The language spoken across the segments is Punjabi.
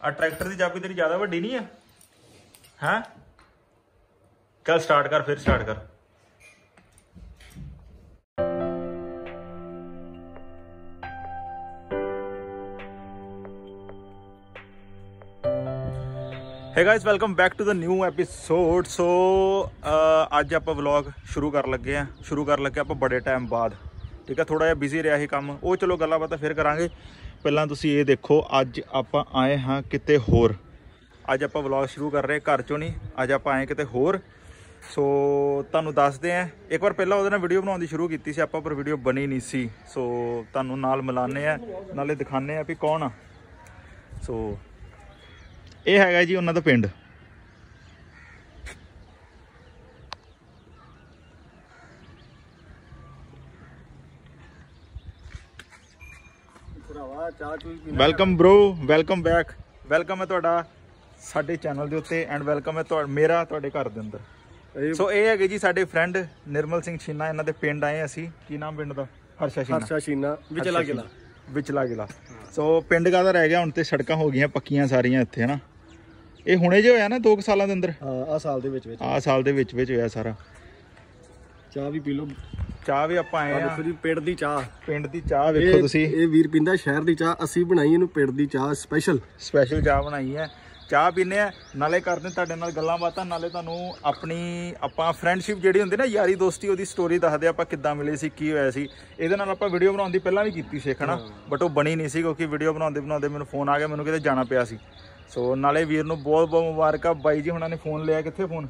आ ट्रैक्टर की चाबी तेरी ज्यादा वड्डी नहीं है? हैं चल स्टार्ट कर, फिर स्टार्ट कर। Hey guys welcome back to the new episode. So अज आप व्लॉग शुरू कर लगे हैं आप बड़े टाइम बाद। ठीक है, थोड़ा जिहा बिजी रहा ही काम, वो चलो गल्लां बातां फिर करांगे। पहलां तुसीं ये देखो, अज आप आए हाँ किते होर। अज आप व्लॉग शुरू कर रहे घर चों नहीं, अज आप आए किते होर। सो तुहानूं दसदे हैं, एक बार पहलां उहदे नाल वीडियो बनाउण दी शुरू कीती सी आपां, पर वीडियो बनी नहीं सी। सो तुहानूं नाल मिलाने आ, नाले दिखाने आ भी कौन आ। सो ये है जी उन्हों का पिंड। Welcome bro, welcome back, welcome है तुहाडा साडे चैनल के उत्ते एंड वेलकम है मेरा तुहाडे घर के अंदर। सो ये है जी साडे फ्रेंड निर्मल सिंह छीना, इन्हां दे पिंड आए असी। की नाम पिंड दा? हर्षा छीना विचला गिला। सो पिंड का रह गया हुण ते सड़कां हो गई पक्कियां सारियां इत्थे, है ना। ये हुणे जो होया ना 2 सालों के अंदर, आ साल दे विच होया सारा। चाह भी पी लो, चाह भी आपां आए हैं। पिंड दी चाह वेखो तुसीं, ये वीर पींदा शहर दी चाह, असीं बनाई इहनूं पिंड दी चाह स्पैशल चाह बनाई है। चाह पीने नाले करदे तुहाडे नाल गल्लां बातां, नाले तुहानूं अपनी आपां फ्रेंडशिप जिहड़ी हुंदी ना, यारी दोस्ती, ओहदी स्टोरी दसदे आपां किद्दां मिले सी, की होया सी। इहदे नाल आपां वीडियो बनाउण दी पहिलां भी कीती सी ना, बट ओह बनी नहीं सी क्योंकि वीडियो बनाउंदे मैनूं फोन आ गया, मैनूं किते जाना पिया सी। सो नाले वीर नूं बहुत बहुत मुबारक। बाई जी हुणां ने फोन लिया, कित्थे फोन?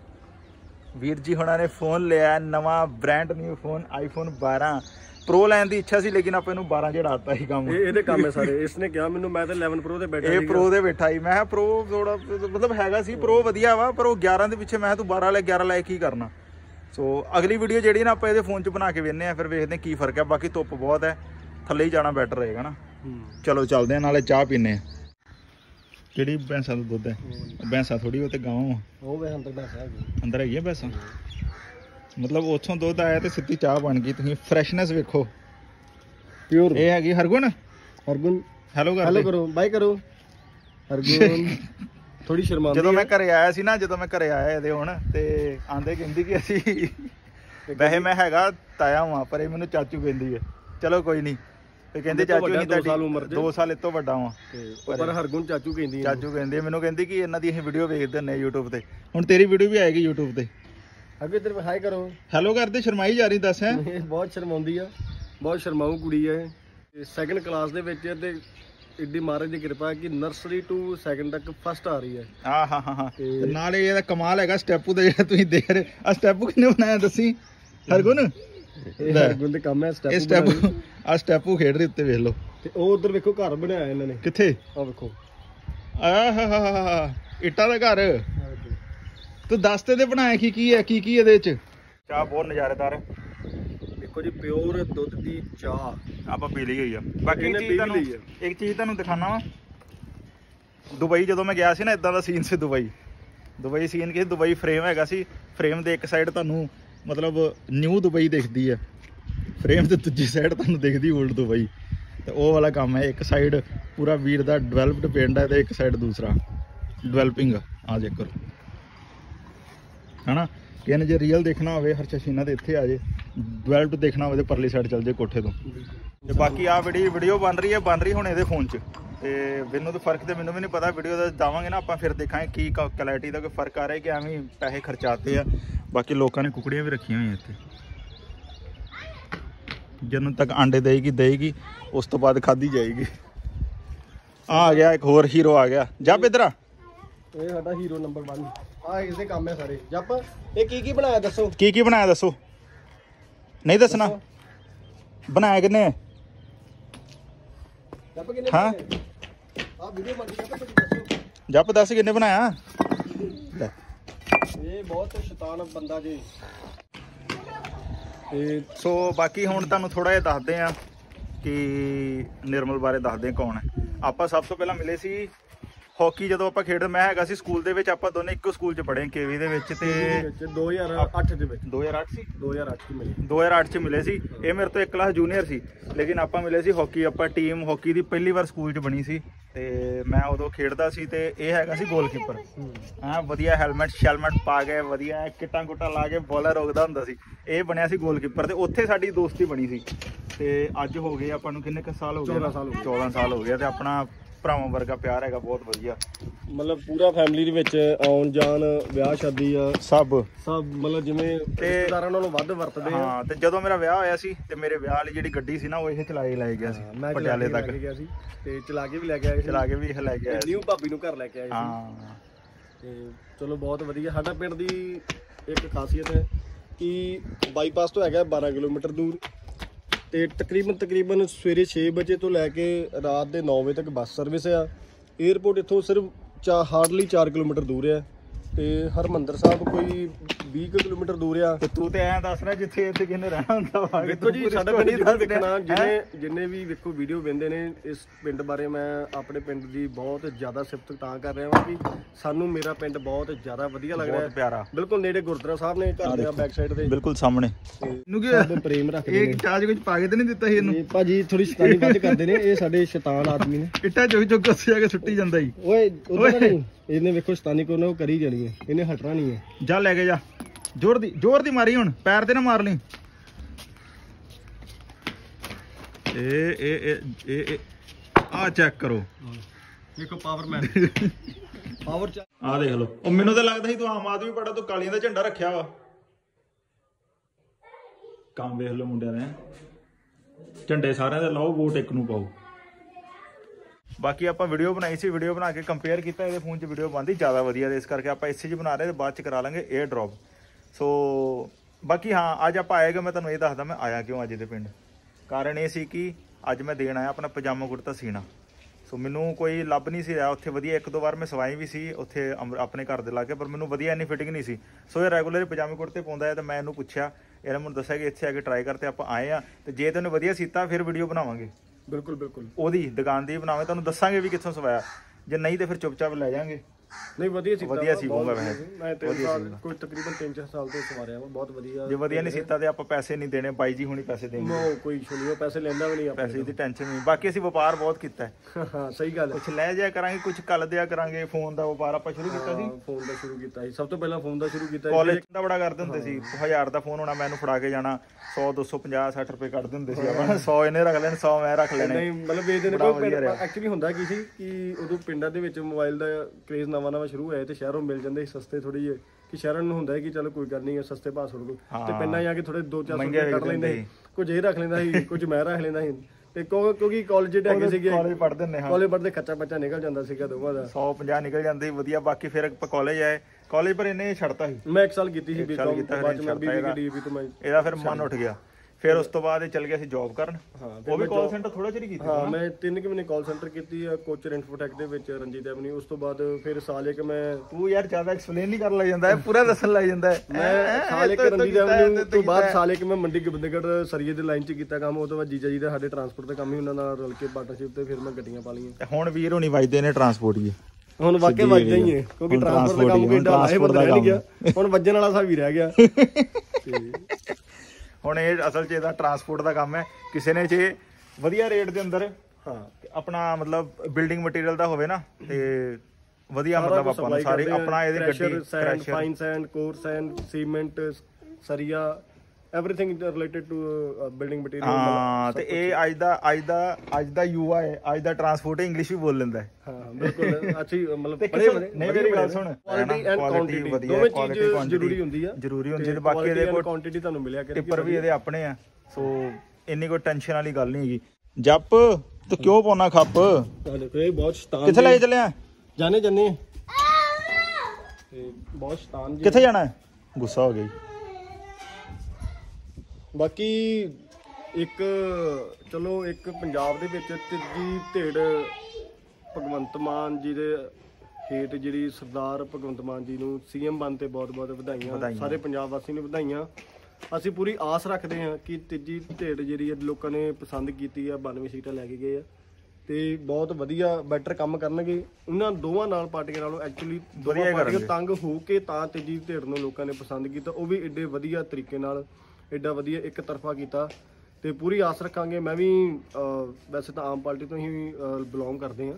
वीर जी हुणां ने फोन लिया नवां brand new phone iPhone 12 pro लैन की इच्छा सी, लेकिन आप 12 चढ़ाता ही काम। ये काम है सारे। इसने कहा मैनूं, मैं तो 11 प्रो दे बैठा, ये प्रो दे बैठा ही। मैं प्रो थोड़ा मतलब हैगा सी, प्रो वधिया वा, पर वो 11 के पिछे मैं तू 12 ले 11 लै की करना। सो अगली वीडियो जी ना आप ये फोन च बना के वेखने हैं, फिर वेखते हैं की फर्क है। बाकी धुप्प बहुत है, थले ही जाना बैटर रहेगा ना। चलो चलते हैं, नाले चाह पीने। किहड़ी भैंसा दा दुध है? भैंसा थोड़ी, वो तो गांव अंदर है भैंसा। मतलब उत्थों दुध आया तो सीधी चाह बन गई। तुसीं फ्रैशनेस वेखो, प्योर। ये हैगी हरगुन हेलो करो, बाय करो हरगुन। थोड़ी शर्मांदी ਜਦੋਂ ਮੈਂ ਘਰੇ ਆਇਆ ਸੀ ਨਾ, ਜਦੋਂ ਮੈਂ ਘਰੇ ਆਇਆ ਇਹਦੇ ਹੁਣ ਤੇ ਆਂਦੇ ਕਹਿੰਦੀ ਕਿ ਅਸੀਂ ਵੈਸੇ ਮੈਂ ਹੈਗਾ ਤਾਇਆ ਵਾਂ, ਪਰ ਇਹ ਮੈਨੂੰ ਚਾਚੂ ਕਹਿੰਦੀ ਹੈ। ਚਲੋ ਕੋਈ ਨਹੀਂ, ਤੇ ਕਹਿੰਦੇ ਚਾਚੂ ਨਹੀਂ, 2 ਸਾਲ ਇਤੋਂ ਵੱਡਾ ਵਾਂ, ਪਰ ਹਰਗੁਨ ਚਾਚੂ ਕਹਿੰਦੀ ਮੈਨੂੰ ਕਹਿੰਦੀ ਕਿ ਇਹਨਾਂ ਦੀ ਅਸੀਂ ਵੀਡੀਓ ਵੇਖਦੇ ਹੁੰਦੇ YouTube ਤੇ। ਹੁਣ ਤੇਰੀ ਵੀਡੀਓ ਵੀ ਆਏਗੀ YouTube ਤੇ। ਅੱਗੇ ਤੇਰੇ ਹਾਈ ਕਰੋ, ਹੈਲੋ ਕਰਦੇ, ਸ਼ਰਮਾਈ ਜਾ ਰਹੀ ਦੱਸ। ਹੈ ਬਹੁਤ ਸ਼ਰਮਾਉਂਦੀ ਆ, ਬਹੁਤ ਸ਼ਰਮਾਊ ਕੁੜੀ ਹੈ। ਸੈਕੰਡ ਕਲਾਸ ਦੇ ਵਿੱਚ ਤੇ ਏਡੀ ਮਹਾਰਾਜ ਦੀ ਕਿਰਪਾ ਕਿ ਨਰਸਰੀ ਟੂ ਸੈਕੰਡ ਤੱਕ ਫਸਟ ਆ ਰਹੀ ਹੈ। ਹਾਂ ਨਾਲੇ ਇਹਦਾ ਕਮਾਲ ਹੈਗਾ ਸਟੈਪੂ ਦਾ, ਜਿਹੜਾ ਤੁਸੀਂ ਦੇਖ ਰਹੇ ਆ। ਸਟੈਪੂ ਕਿਹਨੇ ਬਣਾਇਆ ਦੱਸੀ? ਹਰਗੁਨ। ਹਰਗੁਨ ਦੇ ਕੰਮ ਹੈ ਸਟੈਪੂ। ਆ ਸਟੈਪੂ ਖੇਡ ਰਹੇ ਉੱਤੇ, ਵੇਖ ਲਓ। ਤੇ ਉਹ ਉਧਰ ਵੇਖੋ ਘਰ ਬਣਾਇਆ ਇਹਨਾਂ ਨੇ। ਕਿੱਥੇ? ਆ ਵੇਖੋ, ਇੱਟਾਂ ਦਾ ਘਰ। ਤੂੰ ਦੱਸ ਤੇ ਬਣਾਇਆ ਕੀ ਹੈ, ਕੀ ਇਹਦੇ ਚ? ਚਾਹ ਬਹੁਤ ਨਜ਼ਾਰੇਦਾਰ ਹੈ। ਦੇਖੋ ਜੀ, ਪਿਓਰ ਦੁੱਧ ਦੀ ਚਾਹ ਆਪਾਂ ਪੀ ਲਈ ਹੋਈ ਆ। ਬਾਕੀ ਇੱਕ ਚੀਜ਼ ਤੁਹਾਨੂੰ ਦਿਖਾਣਾ ਵਾ। ਦੁਬਈ ਜਦੋਂ ਮੈਂ ਗਿਆ ਸੀ ਨਾ, ਇਦਾਂ ਦਾ ਸੀਨ ਸੀ ਦੁਬਈ ਸੀਨ ਕਿ ਦੁਬਈ ਫਰੇਮ ਹੈਗਾ ਸੀ। ਫਰੇਮ ਦੇ ਇੱਕ ਸਾਈਡ ਤੁਹਾਨੂੰ मतलब न्यू दुबई दिखती है, फ्रेम तो दूजी साइड तुहानूं दिखदी ओल्ड दुबई। तो वो वाला काम है, एक साइड पूरा वीर दा डिवेलप्ड पिंड है, तो एक साइड दूसरा डिवेलपिंग। आ जे करो, है ना। किसी ने जो रियल देखना हो हर्षा छीना तो इत्थे आ जाए, डिवेलप्ड देखना हो तो परली साइड चल जाए कोठे तो। बाकी आ वीडियो बन रही हुण इहदे फोन च। तो मैनूं तो फर्क तो मैनूं भी नहीं पता, वीडियो का जावांगे ना आप, फिर देखा की क्लैरिटी का कोई फर्क आ रहा है कि एवं पैसे खर्चाते हैं। बाकी लोगों ने कुकड़ियाँ भी रखी हुई इत्थे, जिन्हों तक अंडे देगी उस तो बाद खाधी जाएगी। आ गया एक होर हीरो आ गया। जब इधर साडा हीरो नंबर 1 आ, इसदे काम है सारे। जब ये की बनाया दसो, की बनाया दसो? नहीं दसना बनाया किन्ने? हाँ जब दस किन्ने बनाया? ये बहुत शैतान बंदा जी। सो बाकी हुण तुहानूं थोड़ा जिहा दसदे आ कि निर्मल बारे दसदे कौन है। आपां सब तो पहलां मिले सी हॉकी जदों आपां खेड, मैं हैगा सी स्कूल दे विच, आपां दोनों इक्को स्कूल च पढ़े केवी दे विच। ते 2008 दे विच 2008 सी 2008 च मिले 2008 च मिले सी। ये मेरे तो एक क्लास जूनियर सी, लेकिन आपां मिले सी हॉकी। आपां टीम हॉकी दी पहली बार स्कूल च बनी सी ਤੇ ਮੈਂ ਉਦੋਂ ਖੇਡਦਾ ਸੀ ਤੇ ਇਹ ਹੈਗਾ ਸੀ ਗੋਲਕੀਪਰ। ਹਾਂ ਵਧੀਆ ਹੈਲਮਟ ਸ਼ੈਲਮਟ ਪਾ ਕੇ ਵਧੀਆ ਕਿੱਟਾਂ ਕੁੱਟਾਂ ਲਾ ਕੇ ਬੋਲਰ ਰੋਕਦਾ ਹੁੰਦਾ ਸੀ। ਇਹ ਬਣਿਆ ਸੀ ਗੋਲਕੀਪਰ ਤੇ ਉੱਥੇ ਸਾਡੀ ਦੋਸਤੀ ਬਣੀ ਸੀ। ਤੇ ਅੱਜ ਹੋ ਗਏ ਆਪਾਂ ਨੂੰ ਕਿੰਨੇ ਕੁ ਸਾਲ ਹੋ ਗਏ? 14 ਸਾਲ ਹੋ ਗਏ ਤੇ ਆਪਣਾ ਭਰਾਵਾਂ ਵਰਗਾ ਪਿਆਰ ਹੈਗਾ, ਬਹੁਤ ਵਧੀਆ। ਮਤਲਬ ਪੂਰਾ ਫੈਮਿਲੀ ਦੇ ਵਿੱਚ ਆਉਣ ਜਾਣ, ਵਿਆਹ ਸ਼ਾਦੀ ਆ, ਸਭ ਮਤਲਬ ਜਿਵੇਂ ਰਿਸ਼ਤੇਦਾਰਾਂ ਨਾਲੋਂ ਵੱਧ ਵਰਤਦੇ ਆ। ਹਾਂ ਤੇ ਜਦੋਂ ਮੇਰਾ ਵਿਆਹ ਹੋਇਆ ਸੀ ਤੇ ਮੇਰੇ ਵਿਆਹ ਵਾਲੀ ਜਿਹੜੀ ਗੱਡੀ ਸੀ ਨਾ ਉਹ ਇਹ ਚਲਾਏ ਲੈ ਗਿਆ ਸੀ ਪਟਿਆਲੇ ਤੱਕ ਗਿਆ ਸੀ ਤੇ ਚਲਾ ਕੇ ਵੀ ਲੈ ਕੇ ਆਏ, ਚਲਾ ਕੇ ਵੀ ਲੈ ਕੇ ਆਇਆ ਨਿਊ ਭਾਬੀ ਨੂੰ ਘਰ ਲੈ ਕੇ ਆਏ ਸੀ। ਹਾਂ ਤੇ ਚਲੋ ਬਹੁਤ ਵਧੀਆ। ਸਾਡਾ ਪਿੰਡ ਦੀ ਇੱਕ ਖਾਸੀਅਤ ਹੈ ਕਿ ਬਾਈਪਾਸ ਤੋਂ ਹੈਗਾ 12 ਕਿਲੋਮੀਟਰ ਦੂਰ ਤੇ ਤਕਰੀਬਨ ਸਵੇਰੇ 6 ਵਜੇ ਤੋਂ ਲੈ ਕੇ ਰਾਤ ਦੇ 9 ਵਜੇ ਤੱਕ ਬੱਸ ਸਰਵਿਸ ਆ। ਏਅਰਪੋਰਟ ਇੱਥੋਂ ਸਿਰਫ ਹਾਰਡਲੀ 4 ਕਿਲੋਮੀਟਰ ਦੂਰ ਆ ਤੇ ਹਰਮੰਦਰ ਸਾਹਿਬ ਕੋਈ 20 ਕਿਲੋਮੀਟਰ ਦੂਰ ਆ। ਤੇ ਤੂੰ ਤੇ ਐਂ ਦੱਸ ਰਿਹਾ ਜਿੱਥੇ ਇੱਥੇ ਕਿਹਨੇ ਰਹਿਣਾ ਹੁੰਦਾ ਵਾ। ਵੇਖੋ ਜੀ ਸਾਡਾ ਪਿੰਡ ਦੇਖਣਾ, ਜਿੰਨੇ ਵੀ ਵੇਖੋ ਵੀਡੀਓ ਵੇਖਦੇ ਨੇ ਇਸ ਪਿੰਡ ਬਾਰੇ, ਮੈਂ ਆਪਣੇ ਪਿੰਡ ਦੀ ਬਹੁਤ ਜ਼ਿਆਦਾ ਸਿਫਤ ਤਾਂ ਕਰ ਰਿਹਾ ਹਾਂ ਕਿ ਸਾਨੂੰ ਮੇਰਾ ਪਿੰਡ ਬਹੁਤ ਜ਼ਿਆਦਾ ਵਧੀਆ ਲੱਗ ਰਿਹਾ, ਬਹੁਤ ਪਿਆਰਾ। ਬਿਲਕੁਲ ਨੇੜੇ ਗੁਰਦੁਆਰਾ ਸਾਹਿਬ ਨੇ, ਘਰ ਦੇ ਬੈਕ ਸਾਈਡ ਤੇ ਬਿਲਕੁਲ ਸਾਹਮਣੇ। ਇਹਨੂੰ ਕੀ ਪ੍ਰੇਮ ਰੱਖਦੇ ਨੇ। ਇਹ ਚਾਜ ਕੁਝ ਪਾ ਕੇ ਤੇ ਨਹੀਂ ਦਿੱਤਾ ਸੀ ਇਹਨੂੰ? ਭਾਜੀ ਥੋੜੀ ਸ਼ੈਤਾਨੀ ਵੱਧ ਕਰਦੇ ਨੇ, ਇਹ ਸਾਡੇ ਸ਼ੈਤਾਨ ਆਦਮੀ ਨੇ। ਇੱਟਾਂ ਚੁੱਕ ਚੁੱਕ ਕੇ ਉੱਥੇ ਜਾ ਕੇ ਸੁੱਟੀ ਜਾਂਦਾ ਹੀ। ਓਏ ਉਧਰ ਨਹੀਂ, ਇਹਨੇ ਵੇਖੋ ਸ਼ੈਤਾਨੀ ਕੋਲ ਉਹ ਕਰੀ ਜਾਣੀ ਹੈ, ਇਹਨੇ ਹਟਣਾ ਨਹੀਂ ਹੈ। ਜਾ ਲੈ ਕੇ ਜਾ, ਜ਼ੋਰ ਦੀ ਮਾਰੀ, ਹੁਣ ਪੈਰ ਤੇ ਨਾ ਮਾਰ ਲਈ। ਇਹ ਆ ਚੈੱਕ ਕਰੋ, ਦੇਖੋ ਪਾਵਰਮੈਨ ਪਾਵਰ ਆ ਦੇਖ ਲਓ। ਉਹ ਮੈਨੂੰ ਤਾਂ ਲੱਗਦਾ ਸੀ ਤੂੰ ਆਮ ਆਦਮੀ ਪਾਰਟੀ ਤੋਂ ਕਾਲੀਆਂ ਦਾ ਝੰਡਾ ਰੱਖਿਆ ਵਾ। ਕੰਮ ਵੇਖ ਲਓ ਮੁੰਡਿਆਂ ਨੇ, ਝੰਡੇ ਸਾਰਿਆਂ ਦੇ ਲਾਓ, ਵੋਟ ਇੱਕ ਨੂੰ ਪਾਓ। ਬਾਕੀ ਆਪਾਂ ਵੀਡੀਓ ਬਣਾਈ ਸੀ, ਵੀਡੀਓ ਬਣਾ ਕੇ ਕੰਪੇਅਰ ਕੀਤਾ, ਇਹਦੇ ਫੋਨ 'ਚ ਵੀਡੀਓ ਬਣਦੀ ਜ਼ਿਆਦਾ ਵਧੀਆ, ਤੇ ਇਸ ਕਰਕੇ ਆਪਾਂ ਇਸੇ 'ਚ ਬਣਾ ਰਹੇ ਤੇ ਬਾਅਦ 'ਚ ਕਰਾ ਲਾਂਗੇ 에ਅਰ ਡ੍ਰੌਪ। ਸੋ ਬਾਕੀ ਹਾਂ, ਅੱਜ ਆਪਾਂ ਆਏਗਾ, ਮੈਂ ਤੁਹਾਨੂੰ ਇਹ ਦੱਸਦਾ ਮੈਂ ਆਇਆ ਕਿਉਂ ਅੱਜ ਦੇ ਪਿੰਡ। ਕਾਰਨ ਇਹ ਸੀ ਕਿ ਅੱਜ ਮੈਂ ਦੇਣ ਆਇਆ ਆਪਣਾ ਪਜਾਮਾ ਕੁੜਤਾ ਸੀਣਾ। ਸੋ ਮੈਨੂੰ ਕੋਈ ਲੱਭ ਨਹੀਂ ਸੀ ਰਿਹਾ ਉੱਥੇ ਵਧੀਆ। 1-2 ਵਾਰ ਮੈਂ ਸਵਾਈ ਵੀ ਸੀ ਉੱਥੇ ਆਪਣੇ ਘਰ ਦੇ ਲਾਗੇ, ਪਰ ਮੈਨੂੰ ਵਧੀਆ ਇੰਨੀ ਫਿਟਿੰਗ ਨਹੀਂ ਸੀ। ਸੋ ਇਹ ਰੈਗੂਲਰ ਪਜਾਮੇ ਕੁੜਤੇ ਪਾਉਂਦਾ ਹੈ ਤੇ ਮੈਂ ਇਹਨੂੰ ਪੁੱਛਿਆ, ਇਹਨੇ ਮੈਨੂੰ ਦੱਸਿਆ ਕਿ ਇੱਥੇ ਆ ਕੇ ਟਰਾਈ ਕਰਤੇ। ਆਪਾਂ ਆਏ ਆ ਤੇ ਜੇ ਤੈਨੂੰ ਵਧੀਆ ਸੀਤਾ ਫਿਰ ਵੀਡੀਓ ਬਣਾਵਾਂਗੇ। ਬਿਲਕੁਲ ਉਹਦੀ ਦੁਕਾਨ ਦੀ ਬਣਾਵਾਂਗੇ, ਤੁਹਾਨੂੰ ਦੱਸਾਂਗੇ ਵੀ ਕਿੱਥੋਂ ਸਵਾਇਆ। ਜੇ ਨਹੀਂ ਤੇ ਫਿਰ ਚੁੱਪਚਾਪ ਲੈ ਜਾਾਂਗੇ। ਨਹੀਂ ਵਧੀਆ ਸੀਊਗਾ ਵੈਸੇ, ਮੈਂ 3 ਸਾਲ ਕੋਈ ਤਕਰੀਬਨ 3-4 ਸਾਲ ਤੋਂ ਸਵਾਰਿਆ ਵਾ, ਬਹੁਤ ਵਧੀਆ। ਜੇ ਵਧੀਆ ਨਹੀਂ ਸੀਤਾ ਤੇ ਆਪਾਂ ਪੈਸੇ ਨਹੀਂ ਦੇਣੇ, ਬਾਈ ਜੀ ਹੁਣੀ ਪੈਸੇ ਦੇਣਗੇ। ਕੋਈ ਇਸ਼ੂ ਨਹੀਂ, ਪੈਸੇ ਲੈਂਦਾ ਵੀ ਨਹੀਂ, ਪੈਸੇ ਦੀ ਟੈਨਸ਼ਨ ਨਹੀਂ। ਬਾਕੀ ਅਸੀਂ ਵਪਾਰ ਬਹੁਤ ਕੀਤਾ ਹੈ। ਹਾਂ ਸਹੀ ਗੱਲ। ਕੁਝ ਲੈ ਜਾਇਆ ਕਰਾਂਗੇ, ਕੁਝ ਕੱਲ ਦਿਆ ਕਰਾਂਗੇ। ਫੋਨ ਦਾ ਵਪਾਰ ਆਪਾਂ ਸ਼ੁਰੂ ਕੀਤਾ ਸੀ, ਫੋਨ ਦਾ ਸ਼ੁਰੂ ਕੀਤਾ ਸੀ, ਸਭ ਤੋਂ ਪਹਿਲਾਂ ਫੋਨ ਦਾ ਸ਼ੁਰੂ ਕੀਤਾ। ਕਾਲਜ ਦਾ ਬੜਾ ਕਰਦੇ ਹੁੰਦੇ ਸੀ, 1000 ਦਾ ਫੋਨ ਹੋਣਾ, ਮੈਨੂੰ ਫੜਾ ਕੇ ਜਾਣਾ, 100 250 60 ਰੁਪਏ ਕੱਢਦੇ ਹੁੰਦੇ ਸੀ ਆਪਾਂ। 100 ਇਹਨੇ ਰੱਖ ਲੈਣ, 100 ਮੈਂ ਰੱਖ ਲੈਣੇ। ਨਹੀਂ ਮਤਲਬ ਵੇਚਦੇ ਨੇ। ਐਕਚੁਅਲੀ ਹੁੰਦਾ ਕੀ ਸੀ ਕਿ ਉਦੋਂ ਪਿੰਡਾਂ ਦੇ ਵਿੱਚ ਮੋਬਾਈਲ ਦਾ ਕ੍ਰੇਜ਼ ਨਵਾਂ ਸ਼ੁਰੂ ਹੋਇਆ ਤੇ ਸ਼ਹਿਰੋਂ ਮਿਲ ਜਾਂਦੇ ਸੀ ਸਸਤੇ ਥੋੜੀ ਜਿਹੇ, ਕਿ ਸ਼ਹਿਰਾਂ ਨੂੰ ਹੁੰਦਾ ਹੈ ਕਿ ਚਲੋ ਕੋਈ ਗੱਲ ਨਹੀਂ ਹੈ, ਸਸਤੇ ਭਾਅ ਸੁਣ ਲਓ। ਤੇ ਪਿੰਡਾਂ ਜਾ ਕੇ ਥੋੜੇ 2-4 ਰੁਪਏ ਕੱਢ ਲੈਂਦੇ ਸੀ, ਕੁਝ ਇਹ ਰੱਖ ਲੈਂਦਾ ਸੀ, ਕੁਝ ਮੈਂ ਰੱਖ ਲੈਂਦਾ ਸੀ। ਤੇ ਕਿਉਂਕਿ ਕਾਲਜ ਜਿਹੜੇ ਹੈਗੇ ਸੀਗੇ, ਕਾਲਜ ਪੜ੍ਹਦੇ ਨੇ, ਹਾਂ ਕਾਲਜ ਪੜ੍ਹਦੇ ਖਰਚਾ ਬੱਚਾ ਨਿਕਲ ਜਾਂਦਾ ਸੀਗਾ ਦੋਵਾਂ ਦਾ, 150 ਨਿਕਲ ਜਾਂਦੇ ਵਧੀਆ। ਬਾਕੀ ਫਿਰ ਆਪਾਂ ਕਾਲਜ ਆਏ, ਕਾਲਜ ਪਰ ਇਹਨੇ ਛੱਡਤਾ ਸੀ। ਮੈਂ 1 ਸਾਲ ਕੀਤੀ ਸੀ ਬੀਕਾਮ, ਬਾਅਦ ਮੈਂ ਬੀਬੀ ਤੋਂ ਮੈਂ ਇਹਦਾ ਫਿਰ ਮਨ ਉੱਠ ਗਿਆ। ਫਿਰ ਉਸ ਤੋਂ ਬਾਅਦ ਇਹ ਚੱਲ ਗਿਆ ਸੀ ਜੌਬ ਕਰਨ। ਉਹ ਵੀ ਕਾਲ ਸੈਂਟਰ ਥੋੜਾ ਚਿਰ ਕੀਤੀ। ਹਾਂ ਮੈਂ 3 ਮਹੀਨੇ ਕਾਲ ਸੈਂਟਰ ਕੀਤੀ ਆ, ਕੋਚਰ ਇਨਫੋਟੈਕ ਦੇ ਵਿੱਚ, ਰਣਜੀਤ ਐਵਨਿਊ। ਉਸ ਤੋਂ ਬਾਅਦ ਫਿਰ ਸਾਲ ਇੱਕ ਮੈਂ, ਤੂੰ ਯਾਰ ਜ਼ਿਆਦਾ ਐਕਸਪਲੇਨ ਨਹੀਂ ਕਰਨ ਲੱਗ ਜਾਂਦਾ ਹੈ, ਪੂਰਾ ਦੱਸਣ ਲੱਗ ਜਾਂਦਾ ਹੈ। ਮੈਂ ਸਾਲ ਇੱਕ ਰਣਜੀਤ ਐਵਨਿਊ ਤੋਂ ਬਾਅਦ ਸਾਲ ਇੱਕ ਮੈਂ ਮੰਡੀ ਗੋਬਿੰਦਗੜ੍ਹ ਸਰੀਏ ਦੇ ਲਾਈਨ 'ਚ ਕੀਤਾ ਕੰਮ। ਉਹ ਤੋਂ ਬਾਅਦ ਜੀਜਾ ਜੀ ਦਾ ਸਾਡੇ ਟਰਾਂਸਪੋਰਟ ਦਾ ਕੰਮ ਹੀ, ਉਹਨਾਂ ਨਾਲ ਰਲ ਕੇ ਪਾਰਟਨਰਸ਼ਿਪ ਤੇ ਫਿਰ ਮੈਂ ਗੱਡੀਆਂ ਪਾ ਲਈਆਂ। ਹੁਣ ਵੀਰ ਹੋਣੀ ਵੱਜਦੇ ਨੇ ਟਰਾਂਸਪੋਰਟ ਹੀ, ਹੁਣ ਵਾਕਿਆ ਵੱਜਦਾ ਹੀ ਹੈ, ਕਿਉਂਕਿ ਟਰਾਂਸਪੋਰਟ ਦਾ ਕੰਮ ਕੋਈ ਡਾਲਾ ਇਹ ਬੰਦਾ ਰਹਿ ਨਹੀਂ ਗਿਆ, ਹੁਣ ਵੱਜਣ ਵਾਲਾ ਸਭ ਹੀ ਰਹਿ ਗਿਆ। ਹੁਣ ਇਹ ਅਸਲ 'ਚ ਇਹਦਾ ਟਰਾਂਸਪੋਰਟ ਦਾ ਕੰਮ ਹੈ। ਕਿਸੇ ਨੇ ਜੇ ਵਧੀਆ ਰੇਟ ਦੇ ਅੰਦਰ ਆਪਣਾ ਮਤਲਬ ਬਿਲਡਿੰਗ ਮਟੀਰੀਅਲ ਦਾ ਹੋਵੇ ਨਾ ਤੇ ਵਧੀਆ, ਮਤਲਬ ਆਪਾਂ ਨੂੰ ਸਾਰੇ ਆਪਣਾ ਇਹਦੇ ਗੱਡੀ, sand, fine sand, coarse sand, cement, ਸਰੀਆ, everything related to building material. ਹਾਂ ਤੇ ਇਹ ਅੱਜ ਦਾ ਯੂਆ ਹੈ, ਅੱਜ ਦਾ ਟਰਾਂਸਪੋਰਟ ਇੰਗਲਿਸ਼ ਵੀ ਬੋਲ ਲੈਂਦਾ ਹੈ। ਹਾਂ ਬਿਲਕੁਲ ਅੱਛੀ, ਮਤਲਬ ਨਹੀਂ ਮੇਰੀ ਗੱਲ ਸੁਣ, ਕੁਆਲਿਟੀ ਐਂਡ ਕੁਆਂਟੀਟੀ ਦੋਵੇਂ ਚੀਜ਼ ਜ਼ਰੂਰੀ ਹੁੰਦੀ ਆ। ਜ਼ਰੂਰੀ ਹੁੰਦੀ ਹੈ। ਬਾਕੀ ਇਹਦੇ ਕੋਲ ਕੁਆਂਟੀਟੀ ਤੁਹਾਨੂੰ ਮਿਲਿਆ ਕਰੇ, ਟਿੱਪਰ ਵੀ ਇਹਦੇ ਆਪਣੇ ਆ। ਸੋ ਇੰਨੀ ਕੋਈ ਟੈਨਸ਼ਨ ਵਾਲੀ ਗੱਲ ਨਹੀਂ ਹੈਗੀ। ਜੱਪ ਤੂੰ ਕਿਉਂ ਪਾਉਣਾ ਖੱਪ? ਇਹ ਬਹੁਤ ਸ਼ੈਤਾਨ। ਕਿੱਥੇ ਲੈ ਚੱਲਿਆ? ਜਾਣੇ ਬਹੁਤ ਸ਼ੈਤਾਨ ਜੀ। ਕਿੱਥੇ ਜਾਣਾ? ਗੁੱਸਾ ਹੋ ਗਿਆ। ਬਾਕੀ ਇੱਕ ਚਲੋ ਇੱਕ ਪੰਜਾਬ ਦੇ ਵਿੱਚ ਤੀਜੀ ਧਿਰ ਭਗਵੰਤ ਮਾਨ ਜੀ ਦੇ ਹੇਠ ਜਿਹੜੀ ਸਰਦਾਰ ਭਗਵੰਤ ਮਾਨ ਜੀ ਨੂੰ ਸੀਐਮ ਬਣ ਤੇ ਬਹੁਤ-ਬਹੁਤ ਵਧਾਈਆਂ। ਸਾਰੇ ਪੰਜਾਬ ਵਾਸੀ ਨੂੰ ਵਧਾਈਆਂ। ਅਸੀਂ ਪੂਰੀ ਆਸ ਰੱਖਦੇ ਹਾਂ ਕਿ ਤੀਜੀ ਧਿਰ ਜਿਹੜੀ ਲੋਕਾਂ ਨੇ ਪਸੰਦ ਕੀਤੀ ਆ, 92 ਸੀਟਾਂ ਲੈ ਕੇ ਗਏ ਆ ਤੇ ਬਹੁਤ ਵਧੀਆ ਬੈਟਰ ਕੰਮ ਕਰਨਗੇ। ਉਹਨਾਂ ਦੋਵਾਂ ਨਾਲ ਪਾਰਟੀਆਂ ਨਾਲੋਂ ਐਕਚੁਅਲੀ ਦੋਵਾਂ ਪਾਰਟੀਆਂ ਤੰਗ ਹੋ ਕੇ ਤਾਂ ਤੀਜੀ ਧਿਰ ਨੂੰ ਲੋਕਾਂ ਨੇ ਪਸੰਦ ਕੀਤਾ, ਉਹ ਵੀ ਏਡੇ ਵਧੀਆ ਤਰੀਕੇ ਨਾਲ, ਏਡਾ ਵਧੀਆ ਇੱਕ ਤਰਫਾ ਕੀਤਾ। ਤੇ ਪੂਰੀ ਆਸ ਰੱਖਾਂਗੇ। ਮੈਂ ਵੀ ਵੈਸੇ ਤਾਂ ਆਮ ਪਾਰਟੀ ਤੋਂ ਹੀ ਬਿਲੋਂਗ ਕਰਦੇ ਹਾਂ,